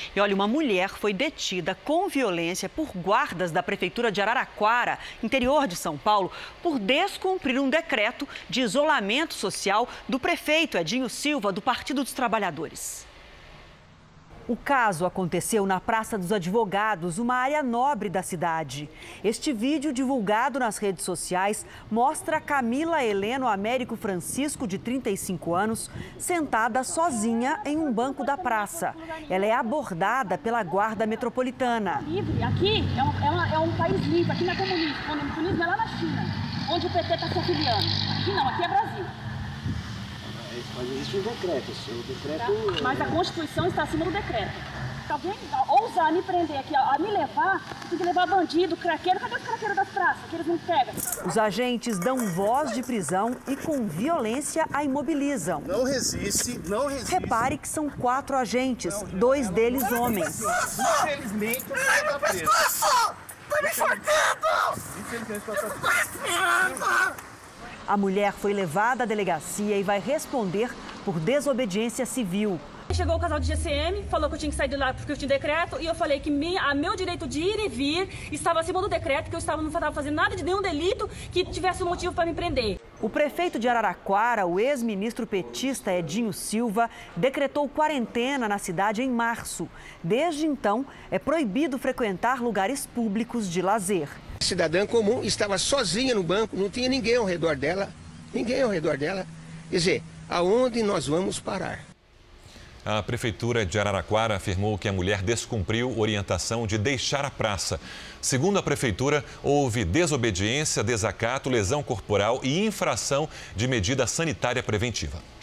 E olha, uma mulher foi detida com violência por guardas da Prefeitura de Araraquara, interior de São Paulo, por descumprir um decreto de isolamento social do prefeito Edinho Silva, do Partido dos Trabalhadores. O caso aconteceu na Praça dos Advogados, uma área nobre da cidade. Este vídeo, divulgado nas redes sociais, mostra Camila Heleno Américo Francisco, de 35 anos, sentada sozinha em um banco da praça. Ela é abordada pela Guarda Metropolitana. Aqui é um país livre, aqui não é comunismo. O comunismo é lá na China, onde o PT está se afiliando. Aqui não, aqui é Brasil. Mas existe um decreto, o decreto... Mas a Constituição está acima do decreto. Se alguém ousar me prender aqui, a me levar, tem que levar bandido, craqueiro. Cadê os craqueiros das praças, que eles não pegam? Os agentes dão voz de prisão e com violência a imobilizam. Não resiste, não resiste. Repare que são 4 agentes, 2 deles homens. Infelizmente, você está preso. Tá me enforcando! Infelizmente, você está preso. A mulher foi levada à delegacia e vai responder por desobediência civil. Chegou o casal de GCM, falou que eu tinha que sair de lá porque eu tinha decreto, e eu falei que meu direito de ir e vir estava acima do decreto, que eu não estava fazendo nada de nenhum delito que tivesse um motivo para me prender. O prefeito de Araraquara, o ex-ministro petista Edinho Silva, decretou quarentena na cidade em março. Desde então, é proibido frequentar lugares públicos de lazer. A cidadã comum estava sozinha no banco, não tinha ninguém ao redor dela. Quer dizer, aonde nós vamos parar? A Prefeitura de Araraquara afirmou que a mulher descumpriu orientação de deixar a praça. Segundo a Prefeitura, houve desobediência, desacato, lesão corporal e infração de medida sanitária preventiva.